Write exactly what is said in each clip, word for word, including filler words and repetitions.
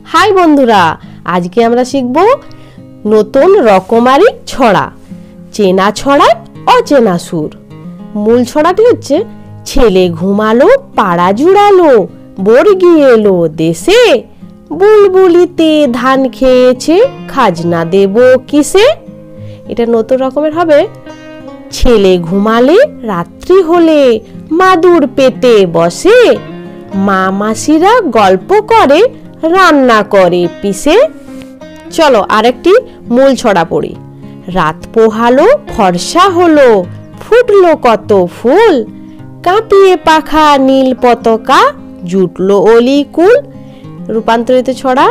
High বন্ধুরা, আজকে আমরা শিখব নতুন রকমারি ছড়া। চেনা ছড়ায় অচেনা সুর। মূল ছড়াটি হচ্ছে, ছেলে ঘুমালো পাড়া জুড়ালো, বর্গি এলো দেশে, বুলবুলিতে ধান খেয়েছে, খাজনা দেব কিসে। এটা নতুন রকমের হবে। ছেলে ঘুমালে রাত্রি হলে, মাদুর পেতে বসে, মা মাসিরা গল্প করে, রান্না করে পিসে। চলো আরেকটি মূল ছড়া পড়ি। রাত পোহালো ফর্সা হলো, ফুটলো কত ফুল, কাঁপিয়ে পাখা নীল পতাকা, জুটলো অলি কুল। রূপান্তরিত ছড়া।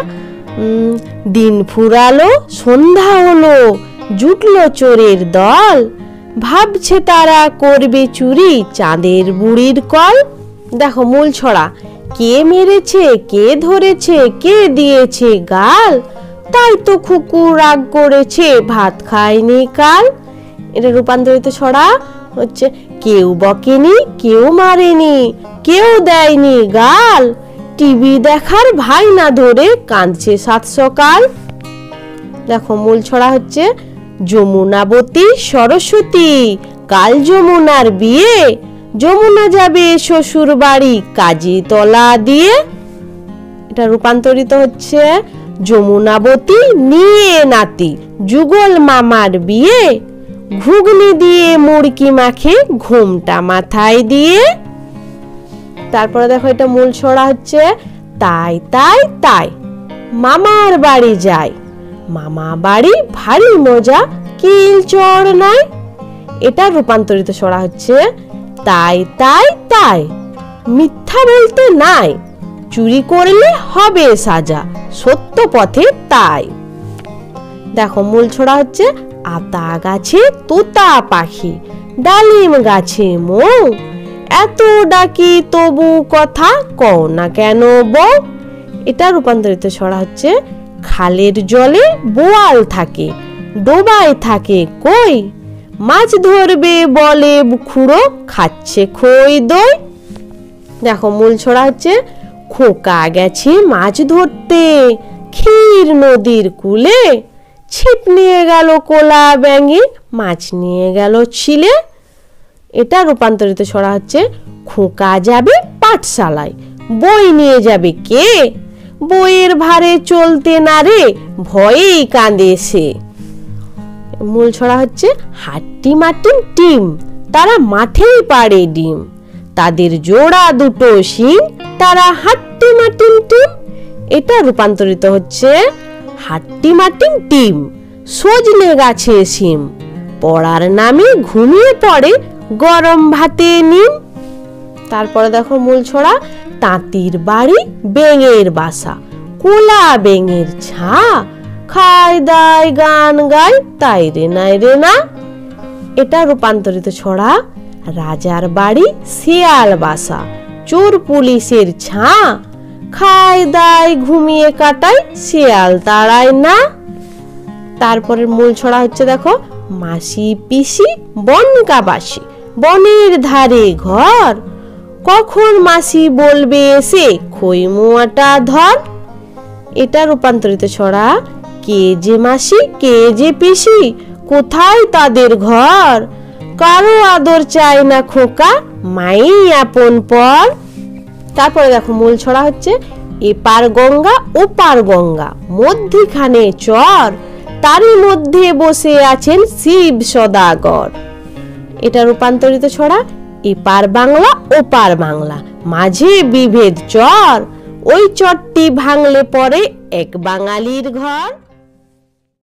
দিন ফুরালো সন্ধ্যা হলো, জুটলো চোরের দল, ভাবছে তারা করবে চুরি, চাঁদের বুড়ির কল। দেখো মূল ছড়া। কে মেরেছে, কে ধরেছে, কে দিয়েছে গাল, তাই তো কুকুর রাগ করেছে, ভাত খায়নি কাল। এটা রূপান্তরিত ছড়া হচ্ছে, কেউ বকেনি, কেউ মারেনি, কেউ দেয়নি গাল, টিভি দেখার ভাই না ধরে কাঁদছে সাত সকাল। দেখো মূল ছড়া হচ্ছে, যমুনাবতী সরস্বতী, কাল যমুনার বিয়ে, যমুনা যাবে শ্বশুর বাড়ি কাজী তলা দিয়ে। এটা রূপান্তরিত হচ্ছে, যমুনাবতী নিয়ে নাতি, যুগল মামার বিয়ে, ঘুগনি দিয়ে মুড়কি মাখে, ঘুমটা মাথায় দিয়ে। তারপরে দেখো এটা মূল ছড়া হচ্ছে, তাই তাই তাই মামার বাড়ি যাই, মামা বাড়ি ভারী মজা, কিল চড় নাই। এটা রূপান্তরিত ছড়া হচ্ছে, তাই তাই তাই মিথ্যা বলতে নাই, চুরি করলে হবে সাজা, সত্য পথে তাই। দেখো মূল ছড়া হচ্ছে, আতা গাছে তোতা পাখি, ডালিম গাছে মৌ, এত ডাকি তবু কথা কও না কেন বউ। এটা রূপান্তরিত ছড়া হচ্ছে, খালের জলে বোয়াল থাকে, ডোবায় থাকে কই, মাছ ধরবে বলে খুঁড়ো, খাচ্ছে খই দই। দেখো মূল ছড়া হচ্ছে, খোকা গেছে মাছ ধরতে, ক্ষীর নদীর কূলে, ছিপ নিয়ে গেল কোলা ব্যাঙে, মাছ নিয়ে গেল ছিলে। এটা রূপান্তরিত ছড়া হচ্ছে, খোকা যাবে পাঠশালায়, বই নিয়ে যাবে কে, বইয়ের ভারে চলতে না রে, ভয়েই কাঁদে সে। মূল ছড়া হচ্ছে, হাট্টি মাটিম টিম, তারা মাঠেই পাড়ে ডিম, তাদের জোড়া দুটো শিং, তারা হাট্টি মাটিম টিম। এটা রূপান্তরিত হচ্ছে, হাট্টি মাটিম টিম, সজনে গাছে শিম, পড়ার নামে ঘুমিয়ে পড়ে, গরম ভাতে নিম। তারপরে দেখো মূল ছড়া, তাঁতির বাড়ি বেঙের বাসা, কোলা বেঙের ছা, খায় দায় গান গায়, তাই রে নাই রে না। এটা রূপান্তরিত ছড়া, রাজার বাড়ি শিয়াল বাসা, চোর পুলিশের ছা, খায় দায় ঘুমিয়ে কাটায়, শিয়াল তাড়ায় না। তারপরের মূল ছড়া হচ্ছে, দেখো মাসি পিসি বনগাবাসী, বনের ধারে ঘর, কখন মাসি বলবে এসে, খই মোয়াটা ধর। এটা রূপান্তরিত ছড়া, কে যে মাসি কে যে পিসি, কোথায় তাদের ঘর, কারো আদর চায় না খোকা, মাই আপন পর। তারপরে দেখো মূল ছড়া হচ্ছে, এপার গঙ্গা ওপার গঙ্গা, মধ্যিখানে চর, তারই মধ্যে বসে আছেন শিব সদাগর। এটা রূপান্তরিত ছড়া, এপার বাংলা ওপার বাংলা, মাঝে বিভেদ চর, ওই চরটি ভাঙলে পরে এক বাঙালির ঘর।